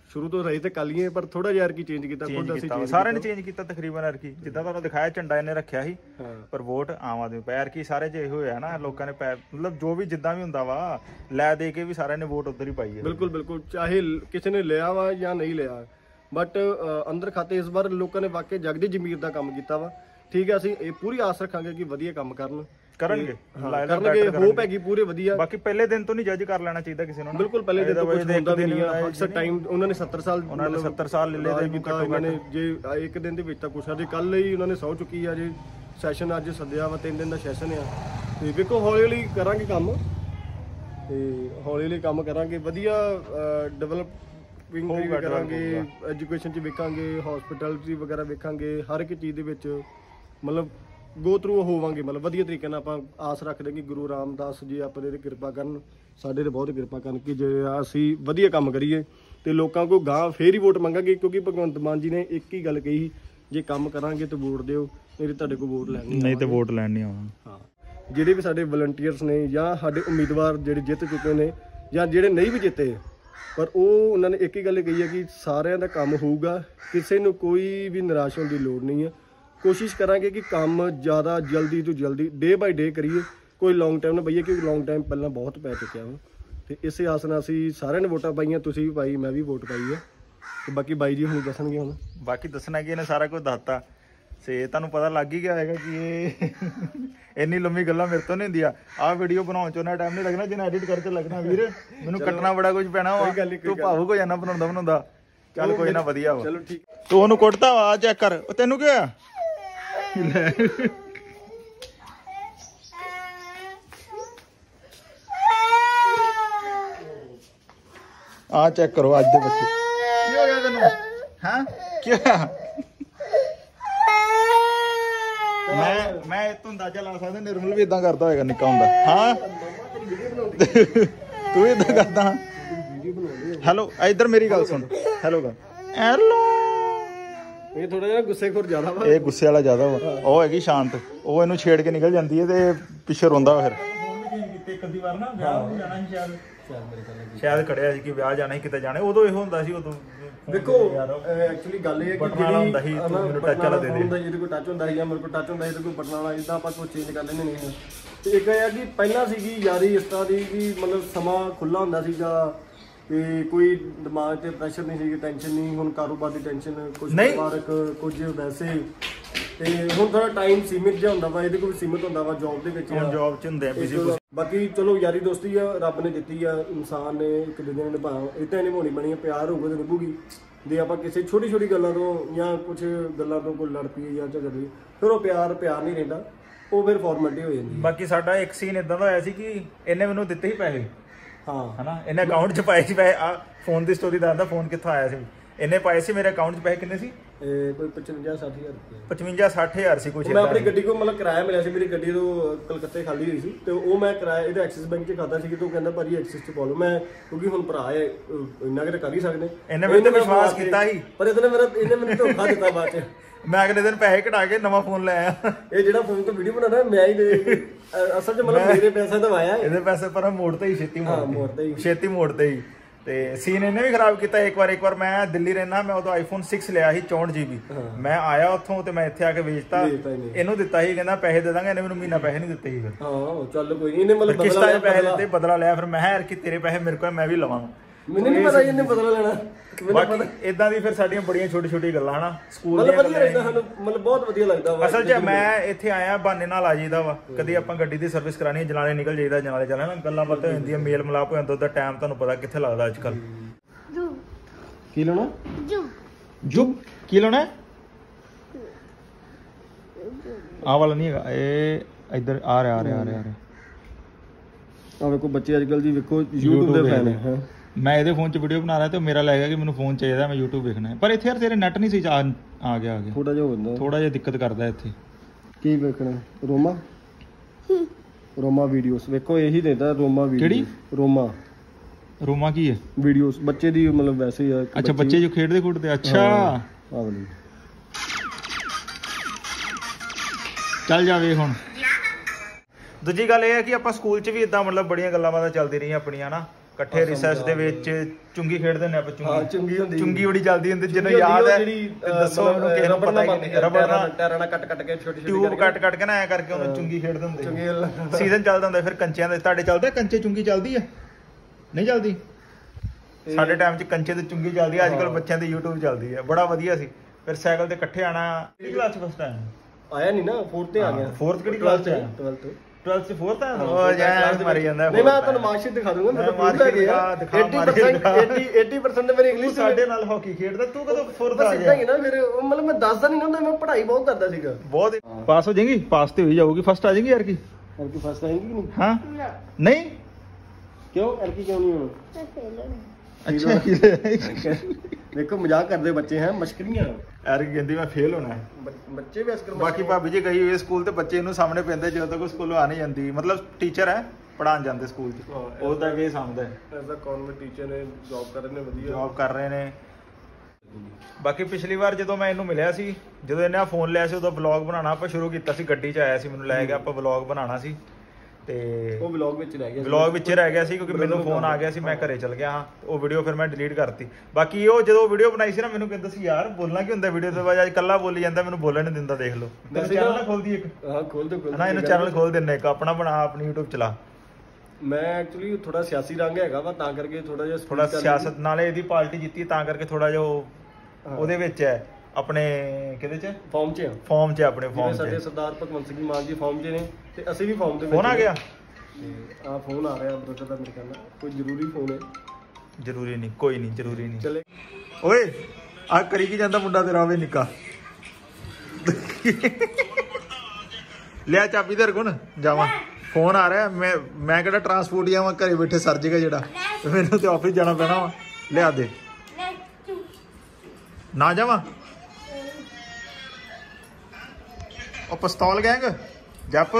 ਸ਼ੁਰੂ ਤੋਂ ਰਹੇ ਤੇ ਕਾਲੀਏ, ਪਰ ਥੋੜਾ ਜਿਹਾ ਕੀ ਚੇਂਜ ਕੀਤਾ, ਖੁਦ ਅਸੀਂ ਚੇਂਜ ਸਾਰਿਆਂ ਨੇ ਚੇਂਜ ਕੀਤਾ ਤਕਰੀਬਨ ਅਰਕੀ, ਜਿੱਦਾਂ ਤੁਹਾਨੂੰ ਦਿਖਾਇਆ ਝੰਡਾ ਇਹਨੇ ਰੱਖਿਆ ਸੀ, ਪਰ ਵੋਟ ਆਮ ਆਦਮੀ ਪੈ ਅਰਕੀ ਸਾਰੇ ਜੇ ਹੋਇਆ ਨਾ, ਲੋਕਾਂ ਨੇ ਮਤਲਬ ਜੋ ਵੀ ਜਿੱਦਾਂ ਵੀ ਹੁੰਦਾ ਵਾ ਲੈ ਦੇ ਕੇ ਵੀ ਸਾਰਿਆਂ ਨੇ ਵੋਟ ਉਧਰ ਹੀ ਪਾਈ ਹੈ। ਬਿਲਕੁਲ ਬਿਲਕੁਲ, ਚਾਹੇ ਕਿਸੇ ਨੇ ਲਿਆ ਵਾ ਜਾਂ ਨਹੀਂ ਲਿਆ, ਬਟ ਅੰਦਰ ਖਾਤੇ ਇਸ ਵਾਰ ਲੋਕਾਂ ਨੇ ਵਾਕਈ ਜਗਦੀ ਜ਼ਮੀਰ ਦਾ ਕੰਮ ਕੀਤਾ ਵਾ। ਠੀਕ ਹੈ, ਅਸੀਂ ਇਹ ਪੂਰੀ ਆਸ ਰੱਖਾਂਗੇ ਕਿ ਵਧੀਆ ਕੰਮ ਕਰਨਗੇ, ਹੋਪ ਹੈਗੀ ਪੂਰੇ ਵਧੀਆ। ਬਾਕੀ ਪਹਿਲੇ ਦਿਨ ਤੋਂ ਨਹੀਂ ਜੱਜ ਕਰ ਲੈਣਾ ਚਾਹੀਦਾ ਕਿਸੇ ਨੂੰ, ਬਿਲਕੁਲ ਪਹਿਲੇ ਦਿਨ ਤੋਂ ਕੁਝ ਹੁੰਦਾ ਵੀ ਨਹੀਂ ਆ। ਅਕਸਰ ਟਾਈਮ ਉਹਨਾਂ ਨੇ 70 ਸਾਲ ਲੈ ਲਏ ਨੇ, ਜੇ ਇੱਕ ਦਿਨ ਦੇ ਵਿੱਚ ਤਾਂ ਕੁਛ ਆ, ਜੇ ਕੱਲ ਹੀ ਉਹਨਾਂ ਨੇ ਸੌ ਚੁੱਕੀ ਆ, ਜੇ ਸੈਸ਼ਨ ਅੱਜ ਸੱਦਿਆ ਵਾ, 3 ਦਿਨ ਦਾ ਸੈਸ਼ਨ ਆ, ਤੇ ਵੇਖੋ ਹੌਲੀ ਹੌਲੀ ਕਰਾਂਗੇ ਕੰਮ, ਤੇ ਹੌਲੀ ਹੌਲੀ ਕੰਮ ਕਰਾਂਗੇ, ਵਧੀਆ ਡਿਵੈਲਪਿੰਗ ਕਰਾਂਗੇ, ਐਜੂਕੇਸ਼ਨ 'ਚ ਵੇਖਾਂਗੇ, ਹਸਪਿਟੈਲਿਟੀ ਵਗੈਰਾ ਵੇਖਾਂਗੇ, ਹਰ ਇੱਕ ਚੀਜ਼ ਦੇ ਵਿੱਚ ਮਤਲਬ ਗੋ ਥਰੂ ਹੋਵਾਂਗੇ, ਮਤਲਬ ਵਧੀਆ ਤਰੀਕੇ ਨਾਲ। ਆਪਾਂ ਆਸ ਰੱਖਦੇ ਕਿ ਗੁਰੂ ਰਾਮਦਾਸ ਜੀ ਆਪਣੇ ਤੇ ਕਿਰਪਾ ਕਰਨ, ਸਾਡੇ ਤੇ ਬਹੁਤ ਕਿਰਪਾ ਕਰਨ ਕਿ ਜੇ ਅਸੀਂ ਵਧੀਆ ਕੰਮ ਕਰੀਏ ਤੇ ਲੋਕਾਂ ਕੋਲ ਗਾਂ ਫੇਰ ਹੀ ਵੋਟ ਮੰਗਾਂਗੇ, ਕਿਉਂਕਿ ਭਗਵੰਤ ਮਾਨ ਜੀ ਨੇ ਇੱਕ ਹੀ ਗੱਲ ਕਹੀ, ਜੇ ਕੰਮ ਕਰਾਂਗੇ ਤੇ ਵੋਟ ਦਿਓ, ਨਹੀਂ ਤੁਹਾਡੇ ਕੋਲ ਵੋਟ ਲੈਣੀ ਨਹੀਂ ਤੇ ਵੋਟ ਲੈਣ ਨਹੀਂ ਆਉਣਾ। ਹਾਂ, ਜਿਹੜੇ ਵੀ ਸਾਡੇ ਵਲੰਟੀਅਰਸ ਨੇ ਜਾਂ ਸਾਡੇ ਉਮੀਦਵਾਰ ਜਿਹੜੇ ਜਿੱਤ ਚੁੱਕੇ ਨੇ ਜਾਂ ਜਿਹੜੇ ਨਹੀਂ ਵੀ ਜਿੱਤੇ, ਪਰ ਉਹਨਾਂ ਨੇ ਇੱਕ ਹੀ ਗੱਲ ਕਹੀ ਹੈ ਕਿ ਸਾਰਿਆਂ ਦਾ ਕੰਮ ਹੋਊਗਾ, ਕਿਸੇ ਨੂੰ ਕੋਈ ਵੀ ਨਿਰਾਸ਼ ਹੋਣ ਦੀ ਲੋੜ ਨਹੀਂ ਹੈ। ਕੋਸ਼ਿਸ਼ ਕਰਾਂਗੇ ਕਿ ਕੰਮ ਜ਼ਿਆਦਾ ਜਲਦੀ ਤੋਂ ਜਲਦੀ ਡੇ ਬਾਈ ਡੇ ਕਰੀਏ, ਕੋਈ ਲੌਂਗ ਟਾਈਮ ਨਾ ਪਈਏ, ਕਿਉਂਕਿ ਲੌਂਗ ਟਾਈਮ ਪਹਿਲਾਂ ਬਹੁਤ ਪੈ ਚੁੱਕਿਆ ਵਾ। ਤੇ ਇਸੇ ਆਸ ਨਾਲ ਅਸੀਂ ਸਾਰਿਆਂ ਨੇ ਵੋਟਾਂ ਪਾਈਆਂ, ਤੁਸੀਂ ਵੀ ਪਾਈ, ਮੈਂ ਵੀ ਵੋਟ ਪਾਈ ਹੈ, ਤੇ ਬਾਕੀ ਬਾਈ ਜੀ ਹੁਣ ਦੱਸਣਗੇ। ਹੁਣ ਬਾਕੀ ਦੱਸਣਾ ਕਿ ਇਹਨੇ ਸਾਰਾ ਕੁਝ ਦੱਸਤਾ, ਸੇ ਤੁਹਾਨੂੰ ਪਤਾ ਲੱਗ ਹੀ ਗਿਆ ਹੋਏਗਾ ਕਿ ਇਹ ਇੰਨੀ ਲੰਮੀ ਗੱਲਾਂ ਮੇਰੇ ਤੋਂ ਨਹੀਂ ਹੁੰਦੀਆਂ। ਆਹ ਵੀਡੀਓ ਬਣਾਉਣ 'ਚ ਉਹਨਾਂ ਟਾਈਮ ਨਹੀਂ ਲੱਗਣਾ ਜਿੰਨਾ ਐਡਿਟ ਕਰਕੇ ਲੱਗਣਾ। ਵੀਰ ਮੈਨੂੰ ਕੱਟਣਾ ਬੜਾ ਕੁਝ ਪੈਣਾ ਵਾ, ਤੂੰ ਭਾਵੁਕ ਹੋ ਜਾਣਾ ਬਣਾਉਂਦਾ। ਚੱਲ ਕੋਈ ਨਾ, ਵਧੀਆ ਵਾ। ਚਲੋ ਠੀਕ, ਤੂੰ ਉਹਨੂੰ ਕੁੱਟਦਾ ਵਾ, ਚੈੱਕ ਕਰ। ਉਹ ਤੈਨੂੰ ਕੀ ਹੋਇਆ? ਆ ਚੈੱਕ ਕਰੋ ਅੱਜ ਦੇ ਬੱਚੇ। ਕੀ ਹੋ ਗਿਆ ਤੈਨੂੰ? ਹਾਂ ਕੀ ਹੋਇਆ? ਮੈਂ ਇਹ ਤੋਂ ਅੰਦਾਜ਼ਾ ਲਾ ਸਕਦਾ ਨਿਰਮਲ ਵੀ ਇਦਾਂ ਕਰਦਾ ਹੋਏਗਾ ਨਿੱਕਾ ਹੁੰਦਾ। ਹਾਂ ਤੂੰ ਇਦਾਂ ਕਰਦਾ। ਹੈਲੋ ਇੱਧਰ ਮੇਰੀ ਗੱਲ ਸੁਣ। ਹੈਲੋ ਕਰ। ਹੈਲੋ। ਇਹ ਥੋੜਾ ਜਿਹਾ ਗੁੱਸੇਖੋਰ ਜ਼ਿਆਦਾ ਵਾ, ਇਹ ਗੁੱਸੇ ਵਾਲਾ ਜ਼ਿਆਦਾ ਵਾ। ਉਹ ਹੈਗੀ ਸ਼ਾਂਤ, ਉਹ ਇਹਨੂੰ ਛੇੜ ਕੇ ਨਿਕਲ ਜਾਂਦੀ ਹੈ ਤੇ ਪਿੱਛੇ ਰੋਂਦਾ ਫਿਰ। ਇੱਕ ਅੱਧੀ ਵਾਰ ਨਾ ਵਿਆਹ ਨੂੰ ਜਾਣਾ ਸੀ, ਸ਼ਾਇਦ ਕੜਿਆ ਸੀ ਕਿ ਵਿਆਹ ਜਾਣਾ ਸੀ, ਕਿਤੇ ਜਾਣਾ। ਉਦੋਂ ਇਹ ਹੁੰਦਾ ਸੀ, ਉਦੋਂ ਦੇਖੋ ਐਕਚੁਅਲੀ ਗੱਲ ਇਹ ਹੈ ਕਿ ਜਿਹੜੀ ਹੁੰਦਾ ਸੀ ਮੈਨੂੰ ਟੱਚ ਵਾਲਾ ਦੇ ਦੇ, ਜਿਹਦੇ ਕੋਲ ਟੱਚ ਹੁੰਦਾ ਸੀ ਜਾਂ ਮੇਰੇ ਕੋਲ ਟੱਚ ਹੁੰਦਾ ਸੀ, ਤੇ ਕੋਈ ਬਟਨ ਵਾਲਾ, ਇਦਾਂ ਆਪਾਂ ਕੋਈ ਚੇਂਜ ਕਰ ਲੈਂਦੇ ਨਹੀਂ। ਤੇ ਇੱਕ ਇਹ ਹੈ ਕਿ ਪਹਿਲਾਂ ਸੀਗੀ ਯਾਰੀ ਇਸ ਤਰ੍ਹਾਂ ਦੀ ਕਿ ਮਤਲਬ ਸਮਾਂ ਖੁੱਲਾ ਹੁੰਦਾ ਸੀਗਾ, ਤੇ ਕੋਈ ਦਿਮਾਗ 'ਤੇ ਪ੍ਰੈਸ਼ਰ ਨਹੀਂ ਸੀ, ਟੈਨਸ਼ਨ ਨਹੀਂ। ਹੁਣ ਕਾਰੋਬਾਰ ਦੀ ਟੈਨਸ਼ਨ, ਕੁਝ ਵਪਾਰਕ, ਕੁਝ ਵੈਸੇ, ਤੇ ਹੁਣ ਥੋੜਾ ਟਾਈਮ ਸੀਮਿਤ ਜਿਹਾ ਹੁੰਦਾ ਵਾ, ਇਹਦੇ ਕੋਲ ਸੀਮਿਤ ਹੁੰਦਾ ਵਾ ਜੌਬ ਦੇ ਵਿੱਚ। ਹੁਣ ਜੌਬ 'ਚ ਹੁੰਦੇ ਆ ਬਿਜ਼ੀ। ਬਾਕੀ ਚਲੋ ਯਾਰੀ ਦੋਸਤੀ ਆ, ਰੱਬ ਨੇ ਦਿੱਤੀ ਆ, ਇਨਸਾਨ ਨੇ ਇੱਕ ਦੂਜੇ ਨੂੰ ਨਿਭਾਉਣਾ, ਇੱਦਾਂ ਨਿਭਾਉਣੀ ਬਣੀ ਆ। ਪਿਆਰ ਹੋਊਗਾ ਤਾਂ ਨਿਭੂਗੀ। ਜੇ ਆਪਾਂ ਕਿਸੇ ਛੋਟੀ ਗੱਲਾਂ ਤੋਂ ਜਾਂ ਕੁਝ ਗੱਲਾਂ ਤੋਂ ਕੋਈ ਲੜ ਪਈਏ ਜਾਂ ਝਗੜ ਪਈਏ, ਫਿਰ ਉਹ ਪਿਆਰ ਨਹੀਂ ਰਹਿੰਦਾ, ਉਹ ਫਿਰ ਫਾਰਮੈਲਿਟੀ ਹੋ ਜਾਂਦੀ। ਬਾਕੀ ਸਾਡਾ ਇੱਕ ਸੀਨ ਇਦਾਂ ਦਾ ਹੋਇਆ ਸੀ ਕਿ ਇਹਨੇ ਮੈਨੂੰ ਦਿੱਤੇ ਹੀ ਪੈਸੇ, ਹਾਂ ਹਨਾ, ਇਹਨੇ ਅਕਾਊਂਟ 'ਚ ਪਾਏ ਸੀ ਪੈਸੇ। ਆ ਫੋਨ ਦੀ ਸਟੋਰੀ ਦੱਸਦਾ, ਫੋਨ ਕਿੱਥੋਂ ਆਇਆ ਸੀ। ਇਹਨੇ ਪਾਏ ਸੀ ਮੇਰੇ ਅਕਾਊਂਟ 'ਚ ਪੈਸੇ। ਕਿੰਨੇ ਸੀ? ਕੋਈ 55-60 ਹਜ਼ਾਰ ਰੁਪਏ। 55-60 ਹਜ਼ਾਰ ਸੀ ਕੁਝ। ਮੈਂ ਆਪਣੀ ਗੱਡੀ ਕੋਲ ਮਤਲਬ ਕਿਰਾਇਆ ਮਿਲਿਆ ਸੀ, ਮੇਰੀ ਗੱਡੀ ਤੋਂ ਕਲਕੱਤੇ ਖਾਲੀ ਹੋਈ ਸੀ, ਤੇ ਉਹ ਮੈਂ ਕਿਰਾਇਆ ਇਹਦੇ ਐਕਸਿਸ ਬੈਂਕ 'ਚ ਖਾਤਾ ਸੀ, ਤੇ ਉਹ ਕਹਿੰਦਾ ਭਾਜੀ ਐਕਸਿਸ 'ਚ ਪਾ ਲਓ। ਮੈਂ ਕਿਉਂਕਿ ਹੁਣ ਭਰਾ ਹੈ, ਇੰਨਾ ਕਿ ਕਰ ਹੀ ਸਕਦੇ। ਇਹਨੇ ਮੇਰੇ ਤੇ ਵਿਸ਼ਵਾਸ ਕੀਤਾ ਸੀ, ਪਰ ਇਹਨੇ ਮੈਨੂੰ ਧੋਖਾ ਦਿੱਤਾ ਬਾਅਦ 'ਚ। ਮੈਂ ਅਗਲੇ ਦਿਨ ਪੈਸੇ ਕਢਾ ਕੇ ਨਵਾਂ ਫੋਨ ਲੈ ਆਇਆ। ਇਹ ਜਿਹੜਾ ਫੋਨ ਤੋਂ ਵੀਡੀਓ ਬਣਾਉਣਾ ਮੈਂ ਹੀ ਦੇ, ਅਸਲ 'ਚ ਮਤਲਬ ਮੇਰੇ ਪੈਸੇ ਤਾਂ ਆਇਆ, ਇਹਦੇ ਪੈਸੇ ਪਰ ਮੋੜਤੇ ਹੀ ਛੇਤੀ ਮੋੜਤੇ ਹੀ। ਤੇ ਸੀਨ ਇਹਨੇ ਵੀ ਖਰਾਬ ਕੀਤਾ। ਇੱਕ ਵਾਰ ਮੈਂ ਦਿੱਲੀ ਰਹਿਣਾ, ਮੈਂ ਉਦੋਂ ਆਈਫੋਨ 6 ਲਿਆ ਸੀ 64 GB। ਮੈਂ ਆਇਆ ਉੱਥੋਂ ਤੇ ਮੈਂ ਇੱਥੇ ਆ ਕੇ ਵੇਚਤਾ। ਇਹਨੂੰ ਦਿੱਤਾ ਸੀ, ਕਹਿੰਦਾ ਪੈਸੇ ਦੇ ਦਾਂਗਾ। ਇਹਨੇ ਮੈਨੂੰ ਮਹੀਨਾ ਪੈਸੇ ਨਹੀਂ ਦਿੱਤੇ ਸੀ। ਫਿਰ ਹਾਂ ਚੱਲ ਕੋਈ ਨਹੀਂ, ਇਹਨੇ ਮਤਲਬ ਕਿਸ਼ਤਾਂ 'ਚ ਪੈਸੇ ਦਿੱਤੇ, ਬਦਲਾ ਲਿਆ। ਫਿਰ ਮੈਂ ਯਾਰ ਕਿ ਤੇਰੇ ਪੈਸੇ ਮੇਰੇ ਕੋਲ, ਮੈਂ ਵੀ ਲਵਾਂ। ਮੈਨੂੰ ਨਹੀਂ ਪਤਾ ਇਹਨੇ ਬਦਲਾ ਲੈਣਾ। ਬਾਕੀ ਇਦਾਂ ਦੀ ਫਿਰ ਸਾਡੀਆਂ ਬੜੀਆਂ ਛੋਟੀ ਗੱਲਾਂ ਹਨਾ ਸਕੂਲ ਦੀਆਂ। ਵਧੀਆ ਲੱਗਦਾ ਸਾਨੂੰ, ਮਤਲਬ ਬਹੁਤ ਵਧੀਆ ਲੱਗਦਾ ਵਾ। ਅਸਲ 'ਚ ਮੈਂ ਇੱਥੇ ਆਇਆ ਬਹਾਨੇ ਨਾਲ ਆ ਜਾਈਦਾ ਵਾ। ਕਦੀ ਆਪਾਂ ਗੱਡੀ ਦੀ ਸਰਵਿਸ ਕਰਾਣੀ, ਜਨਾਲੇ ਨਿਕਲ ਜਾਈਦਾ, ਜਨਾਲੇ ਚੱਲਣਾ ਨਾ, ਗੱਲਾਂ ਬਾਤਾਂ ਹੋ ਜਾਂਦੀਆਂ, ਮੇਲ ਮਿਲਾਪ ਹੋ ਜਾਂਦਾ। ਉਹਦਾ ਟਾਈਮ ਤੁਹਾਨੂੰ ਪਤਾ ਕਿੱਥੇ ਲੱਗਦਾ ਅੱਜ ਕੱਲ। ਕੀ ਲੈਣਾ? ਜੁਬ ਕੀ ਲੈਣਾ? ਆਹ ਵਾਲਾ ਨਹੀਂ ਹੈਗਾ, ਇਹ ਇੱਧਰ ਆ ਰਿਹਾ। ਆ ਵੇਖੋ ਬੱਚੇ ਅੱਜ ਕੱਲ ਦੀ, ਵੇਖੋ YouTube ਦੇ ਫੈਨ ਹੈ। ਮੈਂ ਇਹਦੇ ਫੋਨ 'ਚ ਵੀਡੀਓ ਬਣਾ ਰਿਹਾ ਤੇ ਮੇਰਾ ਲੈ ਗਿਆ ਕਿ ਮੈਨੂੰ ਫੋਨ ਚਾਹੀਦਾ, ਮੈਂ YouTube ਵੇਖਣਾ ਹੈ। ਪਰ ਇੱਥੇ ਯਾਰ ਤੇਰੇ ਨੈਟ ਨਹੀਂ ਸੀ, ਆ ਗਿਆ ਥੋੜਾ ਜਿਹਾ ਦਿੱਕਤ ਕਰਦਾ ਇੱਥੇ। ਕੀ ਵੇਖਣਾ? ਰੋਮਾ ਵੀਡੀਓਸ ਵੇਖੋ, ਇਹੀ ਦਿੰਦਾ ਰੋਮਾ ਵੀਡੀਓ। ਕਿਹੜੀ ਰੋਮਾ ਕੀ ਹੈ? ਵੀਡੀਓਸ ਬੱਚੇ ਦੀ, ਮਤਲਬ ਵੈਸੇ ਹੀ ਆ। ਅੱਛਾ, ਬੱਚੇ ਜੋ ਖੇਡਦੇ। ਅੱਛਾ ਆ ਵਾਲੀ ਚੱਲ ਜਾਵੇ। ਹੁਣ ਦੂਜੀ ਗੱਲ ਇਹ ਹੈ ਕਿ ਆਪਾਂ ਸਕੂਲ 'ਚ ਵੀ ਇਦਾਂ ਮਤਲਬ ਬੜੀਆਂ ਗੱਲਾਂ ਬਾਤਾਂ ਚੱਲਦੀ ਰਹੀਆਂ ਆਪਣੀਆਂ ਨਾ। ਇਕੱਠੇ ਰਿਸੈਸ ਦੇ ਵਿੱਚ ਚੁੰਗੀ ਖੇਡਦੇ ਨੇ ਆਪਾਂ ਹਾਂ ਚੁੰਗੀ ਹੁੰਦੀ ਚੁੰਗੀ ਬੜੀ ਚੱਲਦੀ ਹੁੰਦੀ ਜਿਹਨੂੰ ਯਾਦ ਹੈ ਦੱਸੋ ਮੈਨੂੰ ਕਿਸੇ ਨੂੰ ਪਤਾ ਹੀ ਰਬੜ ਨਾਲ ਟਾਇਰਾਂ ਨਾਲ ਕੱਟ ਕੇ ਛੋਟੀ ਟਿਊਬ ਕੱਟ ਕੇ ਨਾ ਐ ਕਰਕੇ ਉਹਨੂੰ ਚੁੰਗੀ ਖੇਡਦੇ ਹੁੰਦੇ ਸੀਜ਼ਨ ਚੱਲਦਾ ਹੁੰਦਾ ਫਿਰ ਕੰਚਿਆਂ ਦੇ ਤੁਹਾਡੇ ਚੱਲਦਾ ਕੰਚੇ ਚੁੰਗੀ ਚੱਲਦੀ ਆ ਨਹੀਂ ਚੱਲਦੀ ਸਾਡੇ ਟਾਈਮ 'ਚ ਕੰਚੇ ਤੇ ਚੁੰਗੀ ਚੱਲਦੀ ਆ ਅੱਜ ਕੱਲ ਬੱਚਿਆਂ ਦੀ YouTube ਚੱਲਦੀ ਆ ਬੜਾ ਵਧੀਆ ਸੀ ਫਿਰ ਸਾਈਕਲ ਤੇ ਇਕੱਠੇ ਆਣਾ ਕਿਹੜੀ ਕਲਾਸ 'ਚ ਫਸਟ ਆਇਆ ਨਹੀਂ ਨਾ 4th ਤੇ ਆ ਗਿਆ 4th ਕਿਹੜੀ ਕਲਾਸ 'ਚ 12th 'ਚ 4th ਆ ਉਹ ਯਾਰ ਮਾਰੀ ਜਾਂਦਾ ਨਹੀਂ ਮੈਂ ਤੁਹਾਨੂੰ ਮਾਰਕਸ਼ੀਟ ਦਿਖਾ ਦੂੰਗਾ ਮੇਰੇ ਕੋਲ 80% ਤੇ ਮੇਰੀ ਇੰਗਲਿਸ਼ ਸਾਡੇ ਨਾਲ ਹਾਕੀ ਖੇਡਦਾ ਤੂੰ ਕਦੋਂ 4th ਆ ਗਿਆ ਨਾ ਫਿਰ ਮਤਲਬ ਮੈਂ ਦੱਸਦਾ ਨਹੀਂ ਹੁੰਦਾ ਮੈਂ ਪੜ੍ਹਾਈ ਬਹੁਤ ਕਰਦਾ ਸੀਗਾ ਬਹੁਤ ਪਾਸ ਹੋ ਜਾਏਗੀ ਪਾਸ ਤੇ ਹੋਈ ਜਾਊਗੀ ਫਸਟ ਆ ਜਾਏਗੀ ਯਾਰ ਕੀ ਫਸਟ ਆਏਗੀ ਨਹੀਂ ਹਾਂ ਨਹੀਂ ਕਿਉਂ ਐਲਕੀ ਕਿਉਂ ਨਹੀਂ ਹੋਣਾ ਅੱਛਾ ਦੇਖੋ ਮਜ਼ਾਕ ਕਰਦੇ ਬੱਚੇ ਹੈ ਮਸ਼ਕਰੀਆਂ ਯਾਰ ਕਹਿੰਦੀ ਮੈਂ ਫੇਲ ਹੋਣਾ ਬੱਚੇ ਵੀ ਅਸਕਰ ਬਾਕੀ ਭਾਬੀ ਜੀ ਗਈ ਹੋਈ ਸਕੂਲ ਤੇ ਬੱਚੇ ਇਹਨੂੰ ਸਾਹਮਣੇ ਪੈਂਦੇ ਜਦੋਂ ਤੱਕ ਸਕੂਲੋਂ ਆ ਨਹੀਂ ਜਾਂਦੀ ਮਤਲਬ ਟੀਚਰ ਹੈ ਪੜਾਉਣ ਜਾਂਦੇ ਸਕੂਲ 'ਚ ਉਹਦਾ ਕੀ ਸਾਹਮਣੇ ਐਜ਼ ਅ ਕਨਵਰਟ ਟੀਚਰ ਨੇ ਜੌਬ ਕਰ ਰਹੇ ਨੇ ਵਧੀਆ ਜੌਬ ਕਰ ਰਹੇ ਨੇ ਬਾਕੀ ਪਿਛਲੀ ਵਾਰ ਜਦੋਂ ਮੈਂ ਇਹਨੂੰ ਮਿਲਿਆ ਸੀ ਜਦੋਂ ਇਹਨੇ ਫੋਨ ਲਿਆ ਸੀ ਉਦੋਂ ਵਲੌਗ ਬਣਾਉਣਾ ਆਪਾਂ ਸ਼ੁਰੂ ਕੀਤਾ ਸੀ ਗੱਡੀ 'ਚ ਆਇਆ ਸੀ ਮੈਨੂੰ ਲੈ ਗਿਆ ਆਪਾਂ ਵਲੌਗ ਬਣਾਉਣਾ ਸੀ ਤੇ ਉਹ ਵਲੌਗ ਵਿੱਚ ਰਹਿ ਗਿਆ ਵਲੌਗ ਵਿੱਚ ਰਹਿ ਗਿਆ ਸੀ ਕਿਉਂਕਿ ਮੈਨੂੰ ਫੋਨ ਆ ਗਿਆ ਸੀ ਮੈਂ ਘਰੇ ਚਲ ਗਿਆ ਹਾਂ ਉਹ ਵੀਡੀਓ ਫਿਰ ਮੈਂ ਡਿਲੀਟ ਕਰਤੀ ਬਾਕੀ ਉਹ ਜਦੋਂ ਵੀਡੀਓ ਬਣਾਈ ਸੀ ਨਾ ਮੈਨੂੰ ਕਹਿੰਦਾ ਸੀ ਯਾਰ ਬੋਲਣਾ ਕੀ ਹੁੰਦਾ ਵੀਡੀਓ ਤੋਂ ਬਾਅਦ ਅੱਜ ਇਕੱਲਾ ਬੋਲੀ ਜਾਂਦਾ ਮੈਨੂੰ ਬੋਲਣ ਨਹੀਂ ਦਿੰਦਾ ਦੇਖ ਲਓ ਚੈਨਲ ਖੋਲਦੀ ਇੱਕ ਹਾਂ ਖੋਲ ਦੋ ਨਾ ਇਹਨੂੰ ਚੈਨਲ ਖੋਲ ਦਿੰਨੇ ਇੱਕ ਆਪਣਾ ਬਣਾ ਆਪਣੀ YouTube ਚਲਾ ਮੈਂ ਐਕਚੁਅਲੀ ਥੋੜਾ ਸਿਆਸੀ ਰੰਗ ਹੈਗਾ ਵਾ ਤਾਂ ਕਰਕੇ ਥੋੜਾ ਸਿਆਸਤ ਨਾਲੇ ਇਹਦੀ ਪਾਰਟੀ ਜਿੱਤੀ ਤਾਂ ਕਰਕੇ ਥੋੜਾ ਜਿਹਾ ਉਹਦੇ ਵਿੱਚ ਹੈ ਆਪਣੇ ਕਿਹਦੇ ਚ ਫਾਰਮ ਚ ਆਪਣੇ ਫਾਰਮ ਚ ਸਾਡੇ ਸਰਦਾਰ ਭਗਵੰਤ ਸਿੰਘ ਮਾਨ ਜੀ ਫਾਰਮ 'ਚ ਨੇ ਤੇ ਅਸੀਂ ਵੀ ਫਾਰਮ ਦੇ ਵਿੱਚ ਫੋਨ ਆ ਗਿਆ ਆ ਫੋਨ ਆ ਰਿਹਾ ਬ੍ਰਦਰ ਦਾ ਮੇਰੇ ਕੋਲ ਕੋਈ ਜ਼ਰੂਰੀ ਫੋਨ ਹੈ ਜ਼ਰੂਰੀ ਨਹੀਂ ਕੋਈ ਨਹੀਂ ਜ਼ਰੂਰੀ ਨਹੀਂ ਚਲੇ ਓਏ ਆ ਕਰੀ ਕੀ ਜਾਂਦਾ ਮੁੰਡਾ ਤੇਰਾ ਵੇ ਨਿੱਕਾ ਲਿਆ ਚਾਬੀ ਤੇਰੇ ਕੋਲ ਜਾਵਾਂ ਫੋਨ ਆ ਰਿਹਾ ਮੈਂ ਕਿਹੜਾ ਟਰਾਂਸਪੋਰਟ ਜਾਵਾਂ ਘਰੇ ਬੈਠੇ ਸਰ ਜੇਗਾ ਜਿਹੜਾ ਮੈਨੂੰ ਤੇ ਆਫਿਸ ਜਾਣਾ ਪੈਣਾ ਵਾ ਲਿਆ ਦੇ ਨਾ ਜਾਵਾਂ ਉਹ ਪਿਸਤੌਲ ਗੈਂਗ ਜੱਪ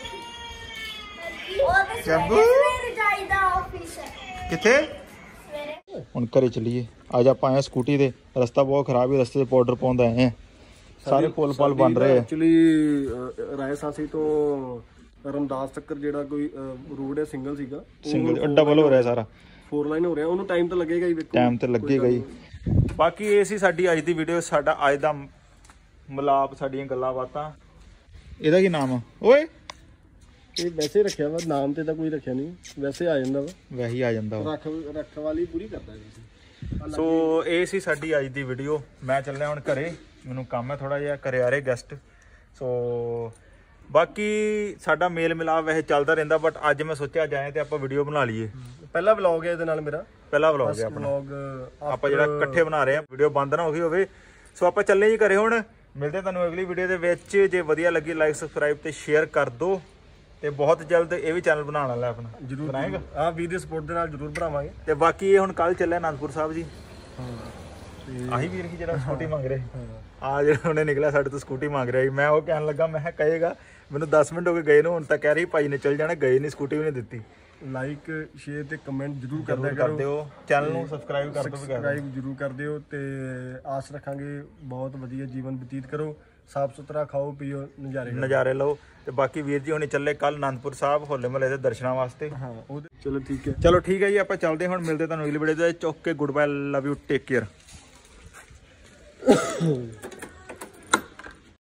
ਕਿੱਥੇ ਹੁਣ ਘਰੇ ਚੱਲੀਏ ਅੱਜ ਆਪਾਂ ਆਏ ਸਕੂਟੀ ਦੇ ਰਸਤਾ ਬਹੁਤ ਖਰਾਬ ਹੈ ਰਸਤੇ 'ਚ ਪਾਊਡਰ ਪਾਉਂਦਾ ਆਏ ਸਾਰੇ ਪੁਲ ਪਲ ਬਣ ਰਹੇ ਆ ਐਕਚੁਅਲੀ ਰਾਏਸਾਂਸੀ ਤੋਂ ਰਮਦਾਸ ਤੱਕ ਜਿਹੜਾ ਕੋਈ ਰੋਡ ਹੈ ਸਿੰਗਲ ਸੀਗਾ ਡਬਲ ਹੋ ਰਿਹਾ ਸਾਰਾ 4 ਲਾਈਨ ਹੋ ਰਿਹਾ ਉਹਨੂੰ ਟਾਈਮ ਤਾਂ ਲੱਗੇਗਾ ਹੀ ਵੇਖੋ ਟਾਈਮ ਤੇ ਲੱਗੇਗਾ ਹੀ ਬਾਕੀ ਇਹ ਸੀ ਸਾਡੀ ਅੱਜ ਦੀ ਵੀਡੀਓ ਸਾਡਾ ਅੱਜ ਦਾ ਮਲਾਪ ਸਾਡੀਆਂ ਗੱਲਾਂ ਬਾਤਾਂ ਇਹਦਾ ਕੀ ਨਾਮ ਆ ਓਏ ਇਹ ਵੈਸੇ ਰੱਖਿਆ ਵਾ ਨਾਮ ਤੇ ਤਾਂ ਕੋਈ ਰੱਖਿਆ ਨਹੀਂ ਵੈਸੇ ਆ ਜਾਂਦਾ ਵਾ ਵੈਸੇ ਆ ਜਾਂਦਾ ਵਾ ਰਖਵਾਲੀ ਪੂਰੀ ਕਰਦਾ ਜੀ ਸੋ ਇਹ ਸੀ ਸਾਡੀ ਅੱਜ ਦੀ ਵੀਡੀਓ ਮੈਂ ਚੱਲਿਆ ਹੁਣ ਘਰੇ ਮੈਨੂੰ ਕੰਮ ਹੈ ਥੋੜਾ ਜਿਹਾ ਘਰੇ ਆ ਰਹੇ ਗੈਸਟ ਸੋ ਬਾਕੀ ਸਾਡਾ ਮੇਲ ਮਿਲਾਪ ਵੈਸੇ ਚੱਲਦਾ ਰਹਿੰਦਾ ਬਟ ਅੱਜ ਮੈਂ ਸੋਚਿਆ ਅੱਜ ਆਏ ਤੇ ਆਪਾਂ ਵੀਡੀਓ ਬਣਾ ਲਈਏ ਪਹਿਲਾ ਵਲੌਗ ਹੈ ਇਹਦੇ ਨਾਲ ਮੇਰਾ ਪਹਿਲਾ ਵਲੌਗ ਹੈ ਆਪਣਾ ਆਪਾਂ ਜਿਹੜਾ ਇਕੱਠੇ ਬਣਾ ਰਹੇ ਆ ਵੀਡੀਓ ਬੰਦ ਨਾ ਹੋ ਗਈ ਹੋਵੇ ਸੋ ਆਪਾਂ ਚੱਲੇ ਜੀ ਘਰੇ ਹੁਣ ਮਿਲਦੇ ਤੁਹਾਨੂੰ ਅਗਲੀ ਵੀਡੀਓ ਦੇ ਵਿੱਚ ਜੇ ਵਧੀਆ ਲੱਗੀ ਲਾਈਕ ਸਬਸਕ੍ਰਾਈਬ ਤੇ ਸ਼ੇਅਰ ਕਰ ਦਿਓ ਤੇ ਬਹੁਤ ਜਲਦ ਇਹ ਵੀ ਚੈਨਲ ਬਣਾਉਣ ਵਾਲਾ ਆਪਣਾ ਜਰੂਰ ਬਣਾਏਗਾ ਆ ਵੀਰ ਦੀ ਸਪੋਰਟ ਦੇ ਨਾਲ ਜਰੂਰ ਬਣਾਵਾਂਗੇ ਤੇ ਬਾਕੀ ਇਹ ਹੁਣ ਕੱਲ ਚੱਲਿਆ ਅਨੰਦਪੁਰ ਸਾਹਿਬ ਜੀ ਆਹੀ ਵੀਰ ਕੀ ਜਿਹੜਾ ਸਕੂਟੀ ਮੰਗ ਰਿਹਾ ਆ ਜਿਹੜਾ ਉਹਨੇ ਨਿਕਲਿਆ ਸਾਡੇ ਤੋਂ ਸਕੂਟੀ ਮੰਗ ਰਿਹਾ ਮੈਂ ਉਹ ਕਹਿਣ ਲੱਗਾ ਮੈਂ ਕਹੇਗਾ ਮੈਨੂੰ 10 ਮਿੰਟ ਹੋ ਗਏ ਗਏ ਨੂੰ ਹੁਣ ਤਾਂ ਕਹਿ ਰਹੀ ਭਾਈ ਨੇ ਚੱਲ ਜਾਣਾ ਗਏ ਨਹੀਂ ਸਕੂਟੀ ਵੀ ਨਹੀਂ ਦਿੱਤੀ ਲਾਈਕ ਸ਼ੇਅਰ ਤੇ ਕਮੈਂਟ ਜਰੂਰ ਕਰ ਦਿਓ ਚੈਨਲ ਨੂੰ ਸਬਸਕ੍ਰਾਈਬ ਕਰ ਦਿਓ ਸਬਸਕ੍ਰਾਈਬ ਜਰੂਰ ਕਰ ਦਿਓ ਤੇ ਆਸ ਰੱਖਾਂਗੇ ਬਹੁਤ ਵਧੀਆ ਜੀਵਨ ਬਤੀਤ ਕਰੋ ਸਾਫ ਸੁਥਰਾ ਖਾਓ ਪੀਓ ਨਜ਼ਾਰੇ ਲਓ ਤੇ ਬਾਕੀ ਵੀਰ ਜੀ ਹੁਣੇ ਚੱਲੇ ਕੱਲ ਅਨੰਦਪੁਰ ਸਾਹਿਬ ਹੋਲੇ ਮਹੱਲੇ ਦੇ ਦਰਸ਼ਨਾਂ ਵਾਸਤੇ ਹਾਂ ਚਲੋ ਠੀਕ ਹੈ ਜੀ ਆਪਾਂ ਚੱਲਦੇ ਹੁਣ ਮਿਲਦੇ ਤੁਹਾਨੂੰ ਅਗਲੀ ਵੀਡੀਓ ਦੇ ਚੁੱਕ ਕੇ good bye love you take care